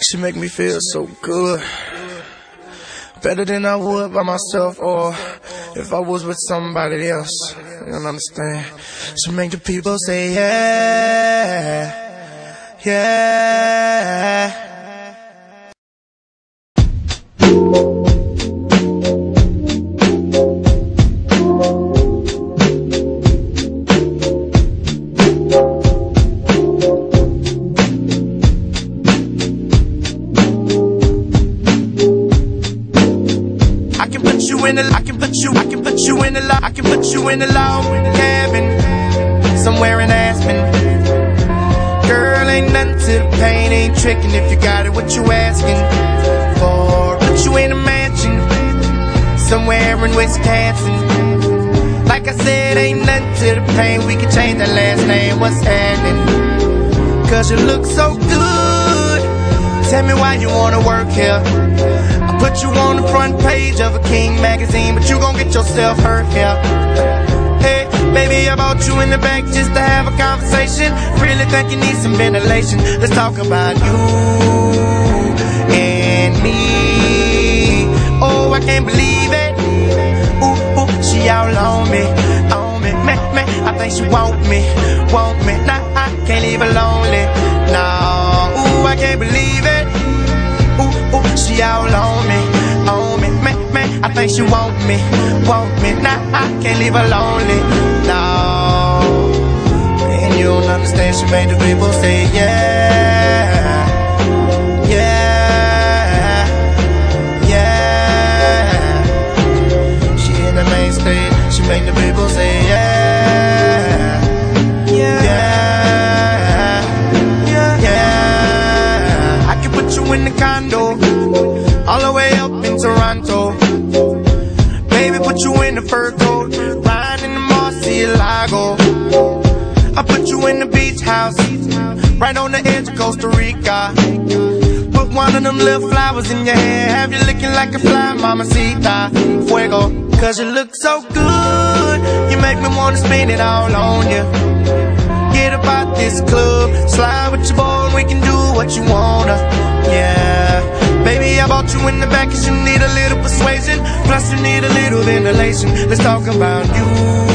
She make me feel so good, better than I would by myself, or if I was with somebody else. You don't understand? She make the people say yeah, yeah. I can put you in a log cabin somewhere in Aspen. Girl, ain't nothing to the pain, ain't tricking if you got it, what you asking for? Put you in a mansion somewhere in Wisconsin. Like I said, ain't nothing to the pain, we can change that last name, what's happening? Cause you look so good, tell me why you wanna work here. I put you on the front page of a King magazine, but you gon' get yourself hurt here. Hey, baby, I brought you in the back just to have a conversation. Really think you need some ventilation. Let's talk about you and me. Oh, I can't believe it. Ooh, ooh, she all on me, man. I think she want me. Nah, I can't leave her lonely. No, ooh, I can't believe it. She all on me, man. I think she want me. Nah, I can't leave her lonely. No, and you don't understand. She made the people say yeah, yeah, yeah. She in the main stage. She made the people say yeah, yeah, yeah. I can put you in the condo all the way up in Toronto. Baby, put you in the fur coat, riding in the Murcielago. I put you in the beach house, right on the edge of Costa Rica. Put one of them little flowers in your hair, have you looking like a fly, mamacita. Fuego, cause you look so good, you make me wanna spend it all on you. Get about this club, slide with your boy and we can do what you wanna. Yeah, baby, I brought you in the back cause you need a little persuasion, plus you need a little ventilation. Let's talk about you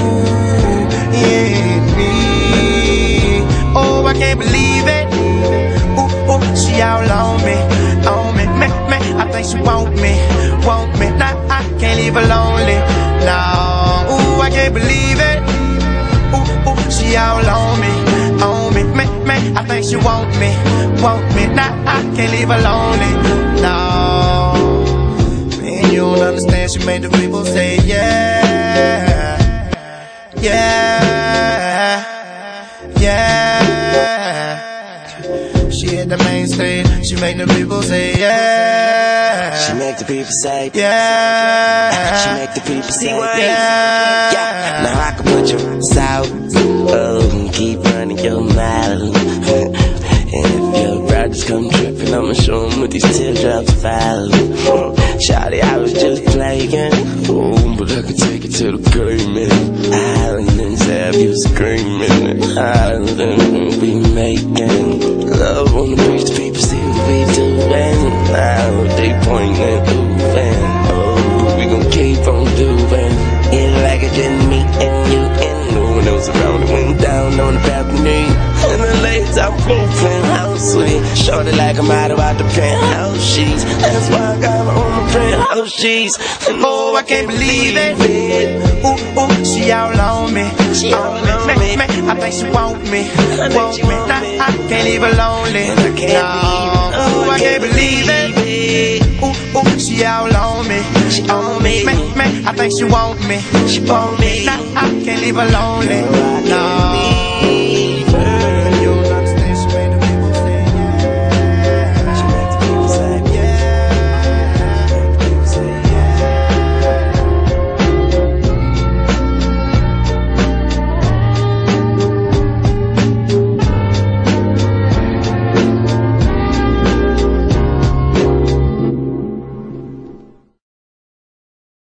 and me. Oh, I can't believe it. Ooh, ooh, she all on me, man. I think she want me. Nah, I can't leave her lonely. No, ooh, I can't believe it. Ooh, ooh, she all on me, man. I think she want me. Nah, I can't leave her lonely. No, man, you don't understand. She made the people say yeah, yeah, yeah. She hit the main stage. She make the people say yeah. She make the people say yeah. She make the people say yeah. Now I can put you south, oh, keep running your mouth. And if your brothers come tripping, I'ma show them with these teardrops fall. Shawty, I was just playing, oh, but I could take it to the pavement. Islands have you screaming, islands we making love on the beach. The people see what we doing, now they pointing, moving. Oh, we gon' keep on doing it like it just me and you and no one else around. It went down on the balcony and the lights out moving, how sweet. Shorty like I'm out about the penthouse sheets. That's why I got her on my penthouse sheets. And oh, I can't believe it. Ooh, ooh, she all on me. She all on me. I think she want me. Nah, I can't leave her lonely. No, ooh, I can't believe it. Ooh, ooh, she all on me. She on me. I think she want me. She want me. Nah, I can't leave her lonely.